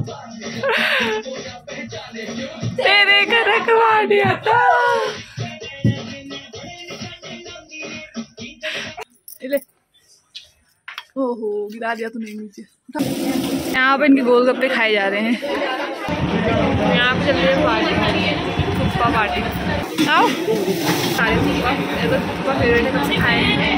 तेरे घर रखवाड़िया था। ओहो गिरा दिया तूने नीचे। यहाँ पे इनके गोलगप्पे खाए जा रहे हैं। यहाँ पे चल रही है पार्टी, थुप्पा पार्टी। आओ सारे थुप्पा फेवरेट है, सबसे खाए हैं।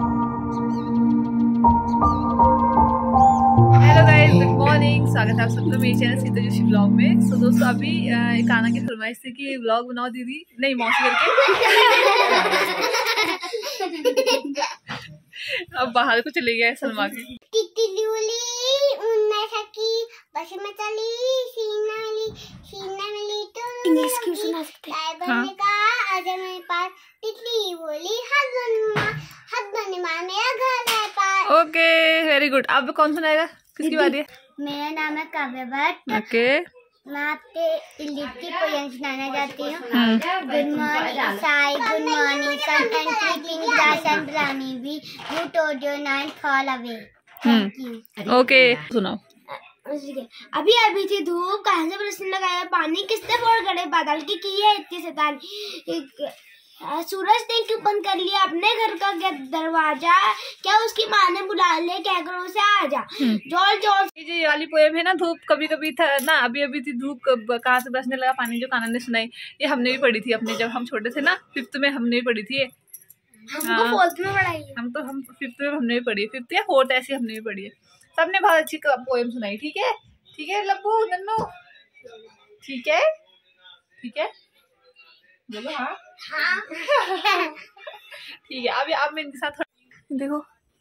हेलो गाइस, गुड मॉर्निंग, स्वागत है आप सबका मेरे चैनल सीता जोशी ब्लॉग में। सो दोस्तों अभी काना की फरमाइश थी कि ब्लॉग बनाओ दीदी, नहीं मौसी करके। अब बाहर को चले गए सलमा के। इंग्लिश क्यों सुना सकते हैं? हाँ। Okay very good. अब कौन सुनाएगा, किसकी बारी है? मेरा नाम है काव्या भट्ट। ओके मैं आपके लिखती पोएम सुनाना चाहती हूँ। Good morning sky, good morning sun and creeping grass and brownie bee, you told your night fall away. Thank you. Okay सुनाओ। अभी अभी थी धूप, कहाँ से बरसने लगाया पानी, किसने फोड़ गड़े बादल की है इतनी शैतानी। सूरज ने क्यों बंद कर लिया अपने घर का दरवाजा, क्या उसकी माँ ने बुला ले, क्या करो से आजा। जोर जोर ये वाली पोएम है ना, धूप कभी कभी था ना, अभी अभी थी धूप कहाँ से बरसने लगा पानी, जो कान्हा ने सुनाई, ये हमने भी पढ़ी थी अपने, जब हम छोटे थे ना, 5th में हमने भी पढ़ी थी ये। हमको 4th में पढ़ाई है। हम 5th में हमने भी पढ़ी, 5th या 4th ऐसी हमने भी पढ़ी है। सबने बहुत अच्छी पोएम सुनाई। ठीक है ठीक है लब्बू नन्नू, ठीक है ठीक है बोलो। हाँ ठीक है। अभी आप मैं इनके साथ देखो,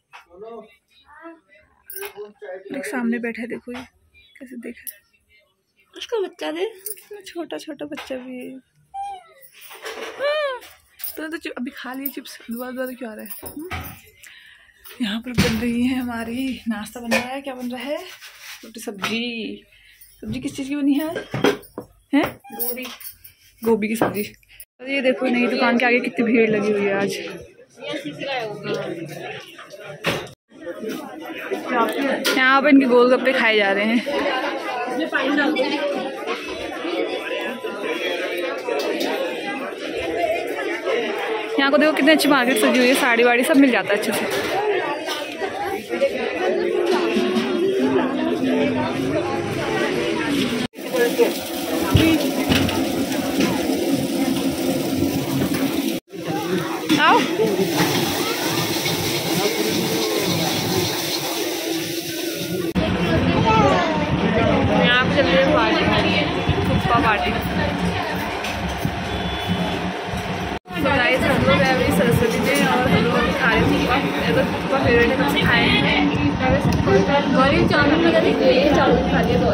एक सामने बैठा है, देखो ये कैसे देख रहा है उसका बच्चा, दे छोटा छोटा बच्चा भी है। तो अभी खा लिए चिप्स, दोबारा क्यों आ रहा है? यहाँ पर बन रही है हमारी, नाश्ता बन रहा है। क्या बन रहा है? रोटी सब्जी। सब्जी किस चीज़ की बनी है? हैं? गोभी की सब्जी। ये देखो नई दुकान के आगे कितनी भीड़ लगी हुई है आज। यहाँ पर इनके गोलगप्पे खाए जा रहे हैं। यहाँ को देखो कितनी अच्छी मार्केट सजी हुई है, साड़ी वाड़ी सब मिल जाता है अच्छे से। आओ यहाँ पे चल रही है पार्टी, थुप्पा पार्टी। हम लोग अभी सरस्वती में और हम लोग खा रहे थे थुप्पा फेवरेट है, सबसे खाए हैं। गौरी चावल चावल खा लिया,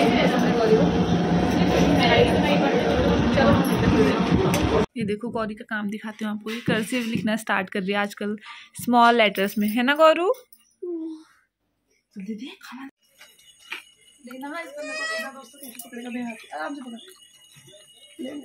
ये देखो गौरी का काम दिखाती हूँ आपको। ये कर्सिव लिखना स्टार्ट कर दिया आजकल, स्मॉल लेटर्स में, है ना गौरू? जल्दी खाना देना है, इसको मेरे को देना, दोस्तों कैसे पकड़ेगा, दे आराम से पकड़ ले।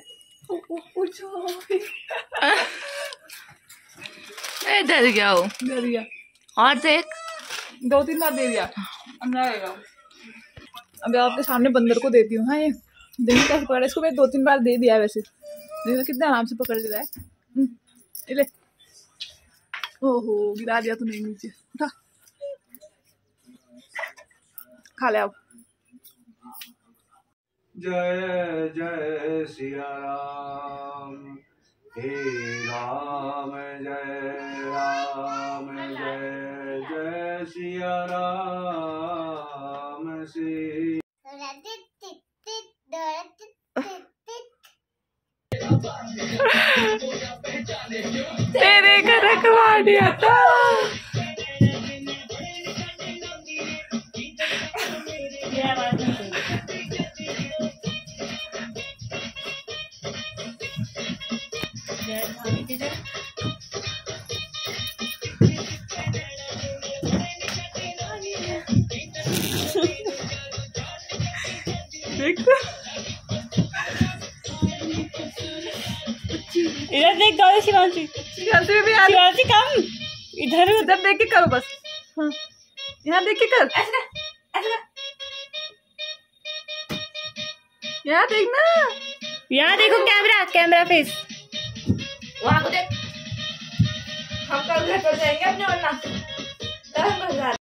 डर गया हो, डर गया। और देख 2-3 बार दे दिया, अब रहेगा। अभी आपके सामने बंदर को देती हूँ। हाँ ये देखिए कैसे पकड़ा, इसको मैंने 2-3 बार दे दिया। वैसे देखो कितने आराम से पकड़ रहा है। ले ओहो गिरा दिया तूने नीचे, उठा खा ले। अब जय जय सिया राम, हे राम जय राम, जय जय सिया राम श्री। तेरे घर रखवाड़िया था। इधर देख गाड़ी, शिवांशी शिवांशी भी आ शिवांशी कम इधर उधर देख के करो बस। हाँ यहाँ देख के कर, ऐसे यहाँ देखना, यहाँ देखो कैमरा, कैमरा फेस। वहाँ को देख। हम कल घर पर जाएंगे अपने, वरना कल हम घर जा